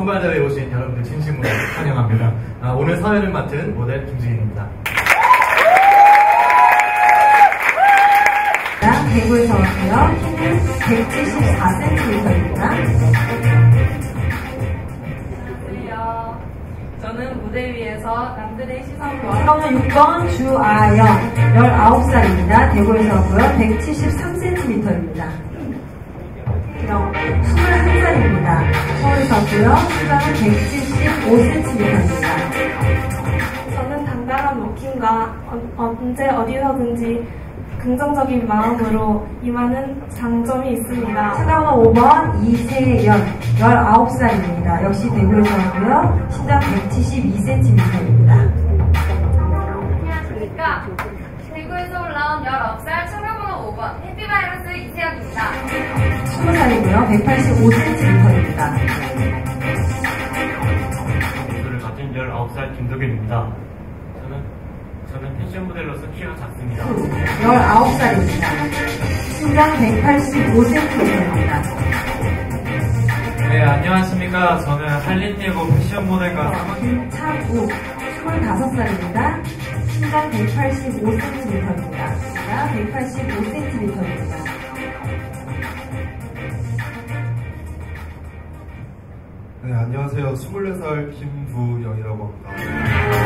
선발대회에 오신 여러분들 진심으로 환영합니다. 오늘 사회를 맡은 모델 김지인입니다. 대구에서 왔고요. 키는 174cm입니다. 안녕하세요. 저는 무대 위에서 남들의 시선과 성은 6번 주아영 19살입니다. 대구에서 왔고요. 173cm입니다. 그럼 21살입니다. 서울에서 왔고요. 수장은 175cm입니다. 저는 당당한 워킹과 언제 어디서든지 긍정적인 마음으로 임하는 장점이 있습니다. 수강은 5번 이세연 19살입니다. 역시 대구에서 왔고요. 신장 172cm입니다. 안녕하십니까. 대구에서 올라온 19살 참여번호 5번 해피바이러스 이세연입니다. 20살이고요. 185cm입니다. 저를 맡은 19살 김도균입니다. 저는 패션 모델로서 키가 작습니다. 19살입니다. 신장 185cm입니다. 네, 안녕하십니까. 저는 한림예고 패션 모델과 김차우 25살입니다. 신장 185cm입니다. 185cm입니다. 네, 안녕하세요. 24살 김부영이라고 합니다.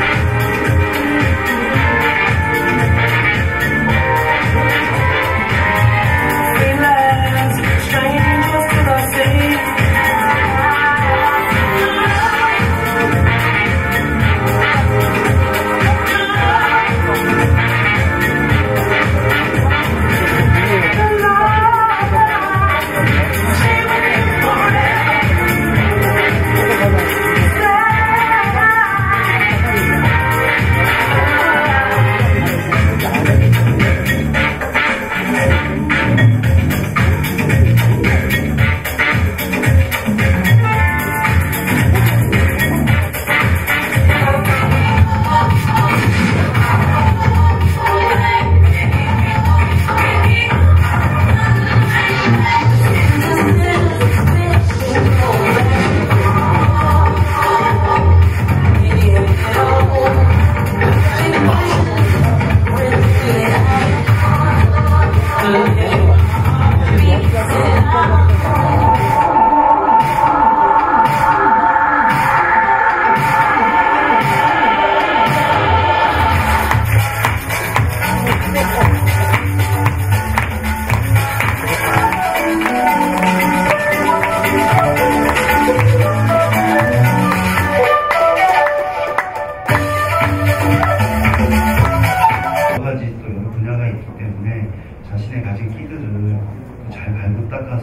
자신의 가진 키들을 잘 발고 닦아서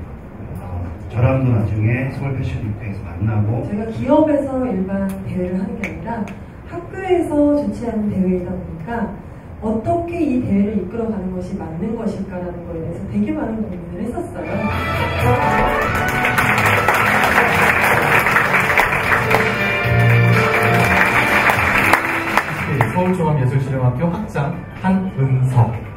저랑도 나중에 서울 패션 빅데이에서 만나고 제가 기업에서 일반 대회를 하는 게 아니라 학교에서 주최하는 대회이다 보니까 어떻게 이 대회를 이끌어가는 것이 맞는 것일까라는 거에 대해서 되게 많은 고민을 했었어요. 서울종합예술실용학교 학장 한은석